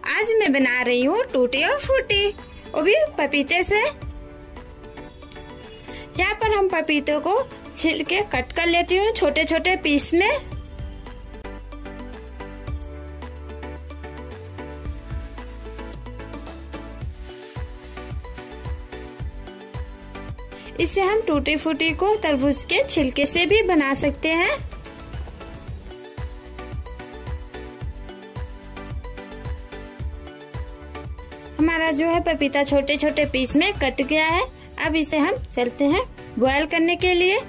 आज मैं बना रही हूँ टूटी और फूटी, वो भी पपीते से। यहाँ पर हम पपीते को छिल के कट कर लेती हूँ छोटे छोटे पीस में। इससे हम टूटी फूटी को तरबूज के छिलके से भी बना सकते हैं। हमारा जो है पपीता छोटे छोटे पीस में कट गया है। अब इसे हम चलते हैं बॉयल करने के लिए।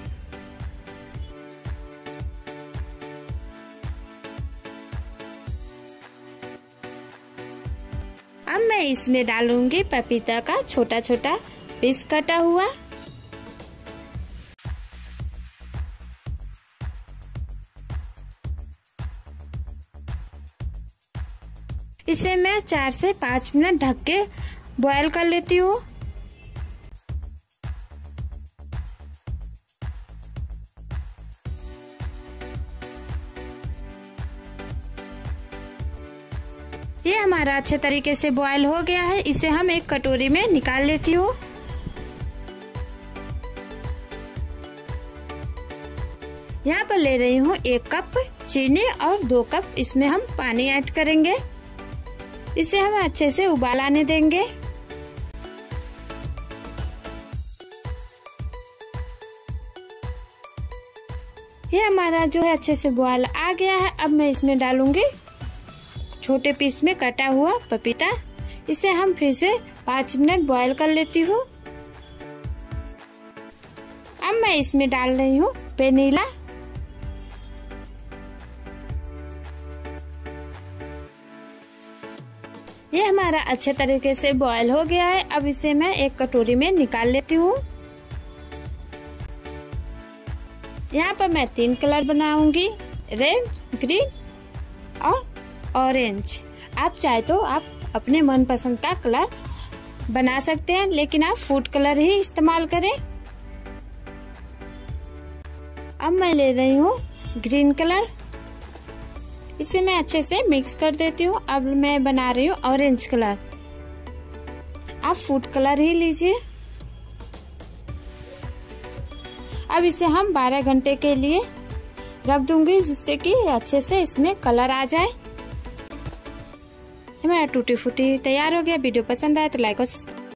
अब मैं इसमें डालूंगी पपीता का छोटा छोटा पीस कटा हुआ। इसे मैं 4 से 5 मिनट ढक के बॉयल कर लेती हूँ। ये हमारा अच्छे तरीके से बॉयल हो गया है। इसे हम एक कटोरी में निकाल लेती हूँ। यहाँ पर ले रही हूँ 1 कप चीनी और 2 कप इसमें हम पानी ऐड करेंगे। इसे हम अच्छे से उबाल आने देंगे। ये हमारा जो है अच्छे से बॉयल आ गया है। अब मैं इसमें डालूंगी छोटे पीस में कटा हुआ पपीता। इसे हम फिर से 5 मिनट बॉयल कर लेती हूँ। अब मैं इसमें डाल रही हूँ वेनिला। ये हमारा अच्छे तरीके से बॉयल हो गया है। अब इसे मैं एक कटोरी में निकाल लेती हूँ। यहाँ पर मैं 3 कलर बनाऊंगी, रेड, ग्रीन और ऑरेंज। आप चाहे तो आप अपने मनपसंद का कलर बना सकते हैं, लेकिन आप फूड कलर ही इस्तेमाल करें। अब मैं ले रही हूँ ग्रीन कलर। इसे मैं अच्छे से मिक्स कर देती हूँ। अब मैं बना रही हूँ ऑरेंज कलर। आप फूड कलर ही लीजिए। अब इसे हम 12 घंटे के लिए रख दूंगी, जिससे कि अच्छे से इसमें कलर आ जाए। हमारा टूटी फूटी तैयार हो गया। वीडियो पसंद आए तो लाइक और सब्सक्राइब